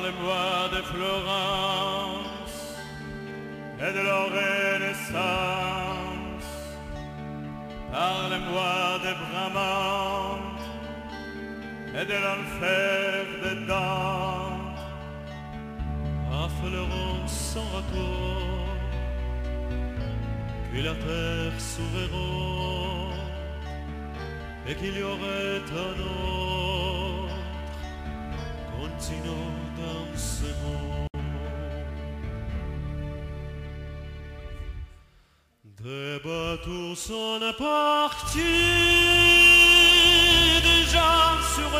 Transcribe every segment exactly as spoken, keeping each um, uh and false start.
Parle-moi de Florence et de leur Renaissance. Parle-moi de Bramante et de l'enfer de Dante. Affleurons sans rapport que la terre s'ouvriront et qu'il y aurait un autre continent dans ce monde. Des bateaux sont partis, des gens sur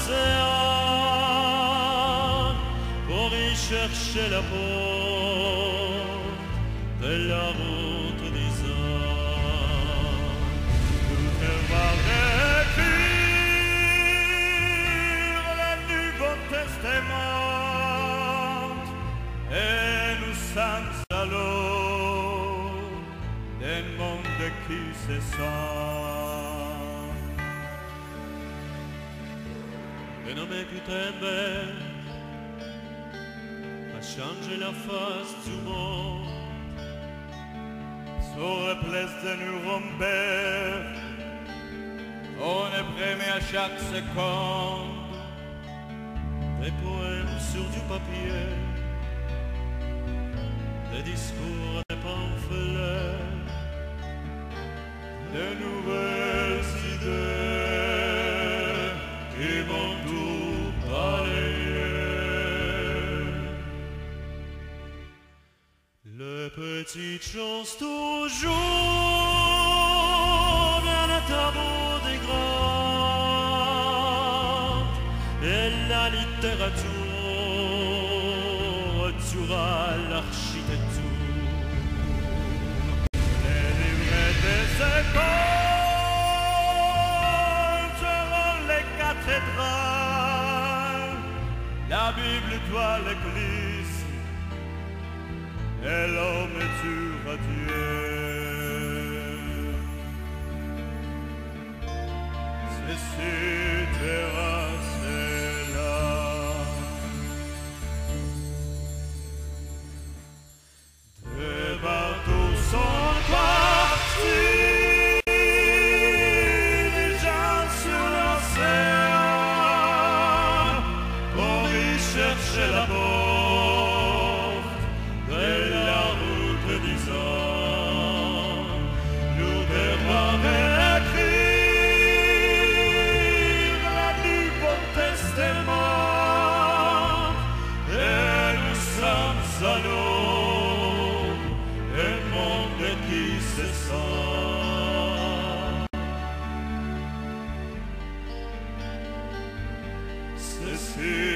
l'océan pour y chercher la porte de la route des hommes. Tout est mal écrire le Nouveau Testament et nous sommes à l'aube d'un monde qui se sent. Un homme Gutenberg a changé la face du monde. Sur la place de Nuremberg, on est primé à chaque seconde des poèmes sur du papier, des discours, des pamphlets, de nouvelles idées qui vont tout balayer. Les petites choses toujours viennent à bout des grandes, et la littérature tuera l'architecture. Les livrets des écoles seront les cathédrales, la Bible doit l'église, et l'homme tuera Dieu. Ceci terrasse-là. Des bateaux sont partis, des gens sur l'océan pour y chercher la porte de la route des hommes. Nous devons écrire le Nouveau Testament et nous sommes à l'aube d'un monde qui se sent. Ceci